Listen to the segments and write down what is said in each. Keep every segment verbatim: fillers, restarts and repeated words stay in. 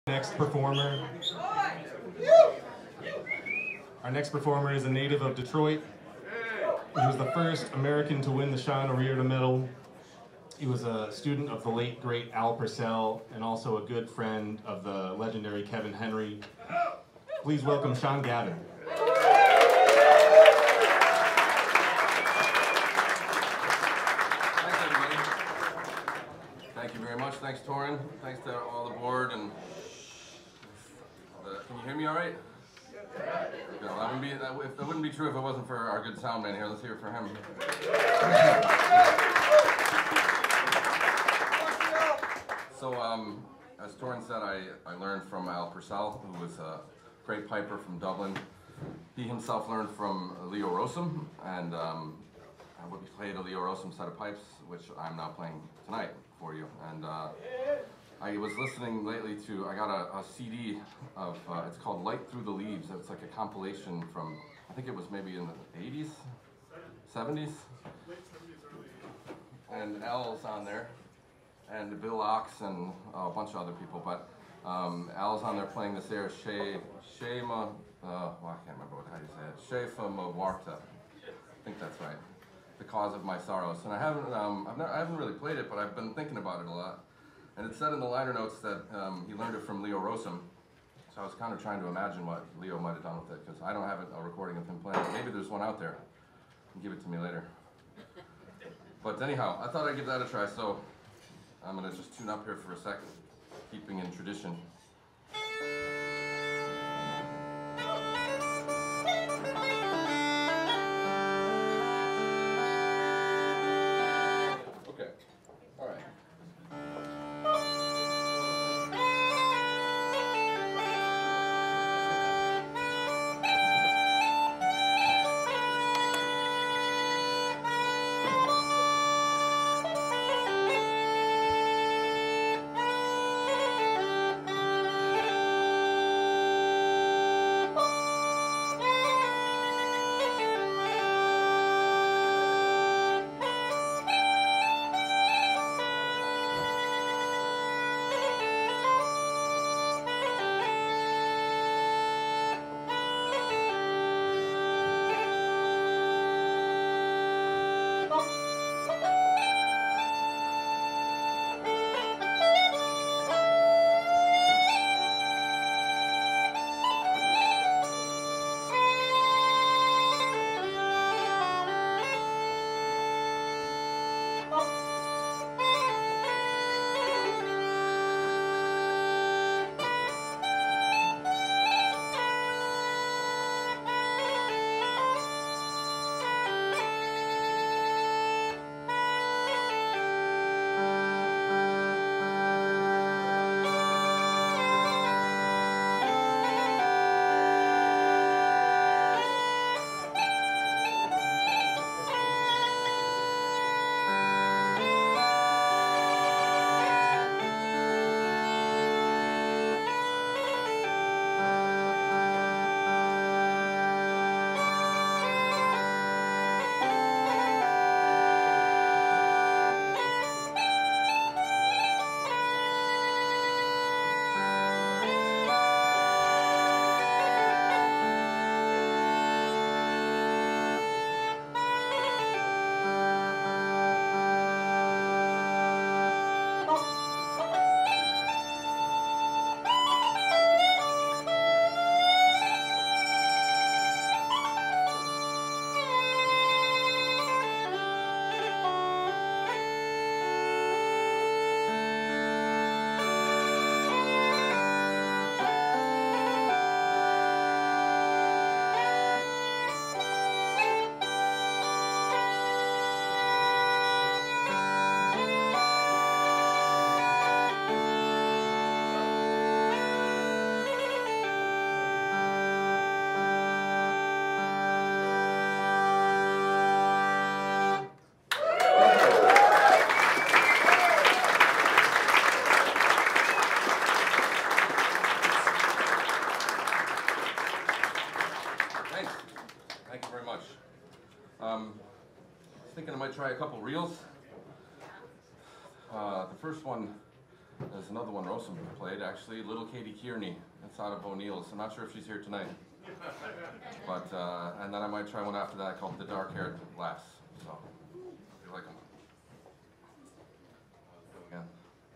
Next performer. Our next performer is a native of Detroit. He was the first American to win the Seán Ó Riada Medal. He was a student of the late, great Al Purcell and also a good friend of the legendary Kevin Henry. Please welcome Seán Gavin. Thanks, everybody. Thank you very much. Thanks, Torin. Thanks to all the board. And the, can you hear me all right? You know, that wouldn't be that, if, that wouldn't be true if it wasn't for our good sound man here. Let's hear it for him. So, um, as Torin said, I, I learned from Al Purcell, who was a great piper from Dublin. He himself learned from Leo Rosum, and um, we played a Leo Rosum set of pipes, which I'm now playing tonight for you. And uh, I was listening lately to, I got a, a C D of, uh, it's called Light Through the Leaves. It's like a compilation from, I think it was maybe in the eighties, seventies. And Al's on there, and Bill Ox, and uh, a bunch of other people. But um, Al's on there playing this air, She, Shema, uh, well, I can't remember what, how you say it, Shefa Mawarta. I think that's right. The Cause of My Sorrows. And I haven't, um, I've never, I haven't really played it, but I've been thinking about it a lot. And it said in the liner notes that um, he learned it from Leo Rosum. So I was kind of trying to imagine what Leo might have done with it, because I don't have a recording of him playing. Maybe there's one out there. Give it to me later. But anyhow, I thought I'd give that a try, so I'm going to just tune up here for a second, keeping in tradition. Um, I was thinking I might try a couple reels. Uh, the first one there's another one Rosa played, actually, Little Katie Kearney. It's out of O'Neill's. I'm not sure if she's here tonight. But, uh, and then I might try one after that called The Dark-Haired Lass. So, if you like them. Let's go again.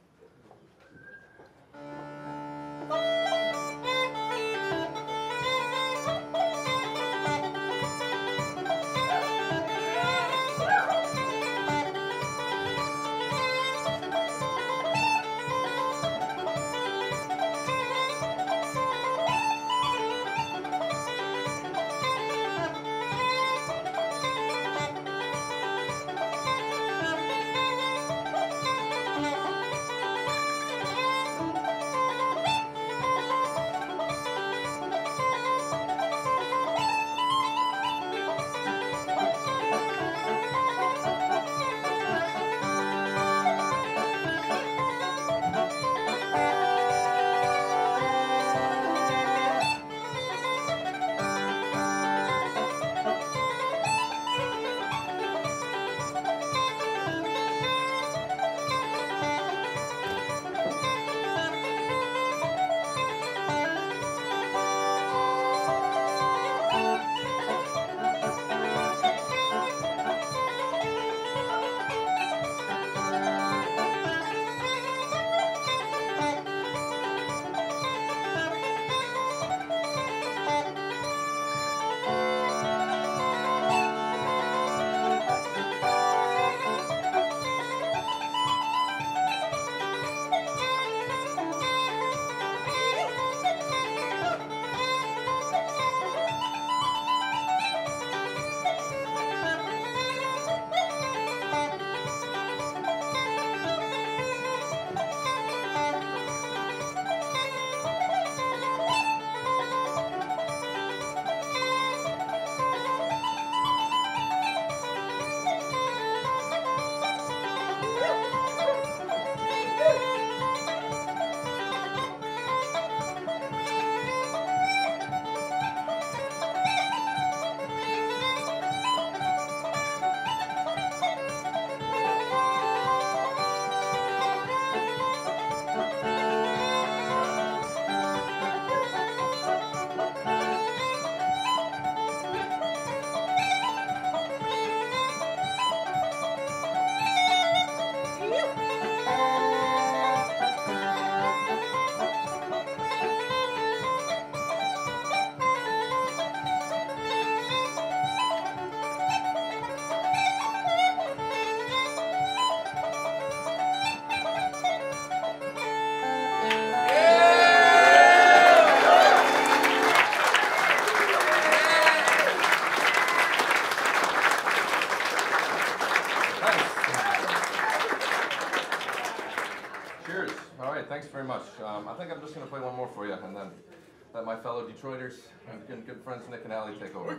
Thanks very much. Um, I think I'm just going to play one more for you, and then let my fellow Detroiters and good, good friends Nick and Allie take over.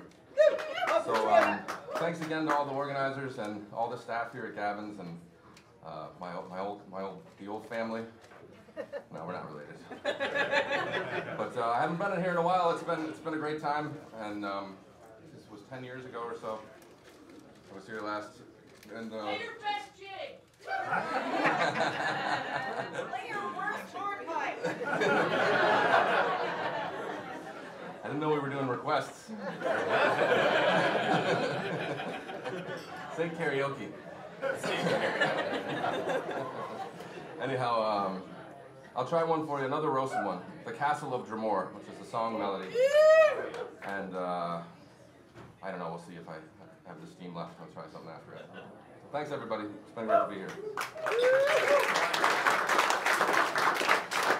So um, thanks again to all the organizers and all the staff here at Gavin's and uh, my, my old, my old, the old family. No, we're not related. But uh, I haven't been in here in a while. It's been, it's been a great time, and um, this was ten years ago or so. I was here last. And, uh, Play your best jig. Play your worst hornpipe. I didn't know we were doing requests. Say karaoke. Anyhow, um, I'll try one for you, another roasted one. The Castle of Dromore, which is a song melody. And uh, I don't know, we'll see if I have the steam left. I'll try something after it. Thanks, everybody. It's been great to be here.